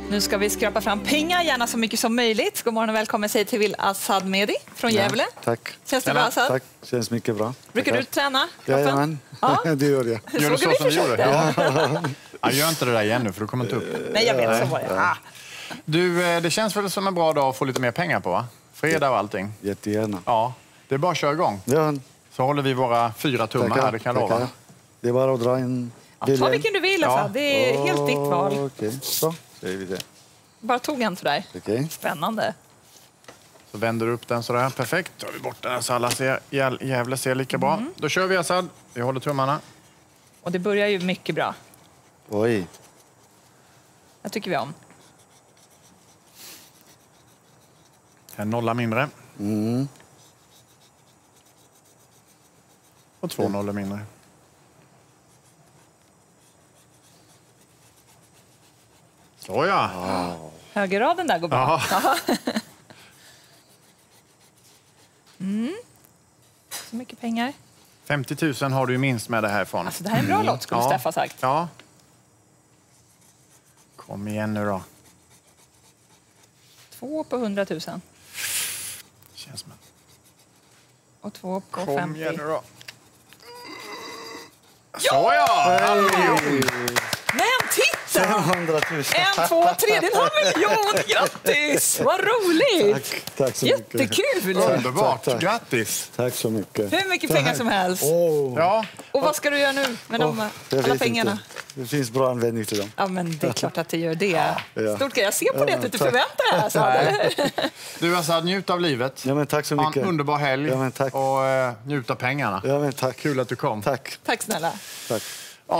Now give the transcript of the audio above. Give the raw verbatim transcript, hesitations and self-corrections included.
Nu ska vi skrapa fram pengar, gärna så mycket som möjligt. God morgon och välkommen säger till Assad Mehdi från Gävle. Ja, tack. Känns det bra, Assad? Tack, känns mycket bra. Brukar Tackar. du träna? Jajamän, ja. Det gör jag. Gör du så som vi gjorde? Ja. Ja, gör inte det där igen nu, för du kommer inte upp. Nej, jag vet, så var det. Ah. Du, det känns väl som en bra dag att få lite mer pengar på, va? Fredag och allting. Jättegärna. Ja, det är bara att köra igång. Ja. Så håller vi våra fyra tummar Tackar, här, det kan jag lova. tackar. Det är bara att dra en Ja, bild. ta vilken du vill, Assad. Ja. Det är helt ditt val. Okej, så säger vi det. Bara tog en för dig. Okej. Spännande. Så vänder du upp den sådär, perfekt. Tar vi bort den här så alla ser, Gävle ser lika bra. Mm. Då kör vi, Assad. Vi håller tummarna. Och det börjar ju mycket bra. Oj. Det tycker vi om. En nolla mindre. Mm. Och två nollor mindre. Så ja. Wow. Högerraden där går bra. Ja. Mm. Så mycket pengar. femtio tusen har du ju minst med det här ifrån. Alltså, det här är en bra lott, skulle Ja. Steffa sagt. Ja. Kom igen nu då. Två på hundratusen. Känns som en... Och två på Kom femtio. igen nu då. Så ja! Halv miljon. Men titta! femhundratusen. En, två, tre, det är en halv miljon! Grattis! Vad roligt! Tack, tack så mycket. Jättekul! Underbart. Tack, tack. Grattis. Tack så mycket. Hur mycket pengar som helst. Åh. Ja. Och vad ska du göra nu med de, Åh, jag alla vet pengarna? inte. Det finns bra användning till dem. Ja, men det är klart att det gör det. Ja. Stort grej. Jag ser på det att du inte Ja, tack. förväntar dig. Alltså, eller? Du, Assad, njut av livet. Ja, men tack så Ha mycket. en underbar helg. Ja, men tack. Och uh, njut av pengarna. Ja, men tack. Kul att du kom. Tack. Tack snälla. Tack.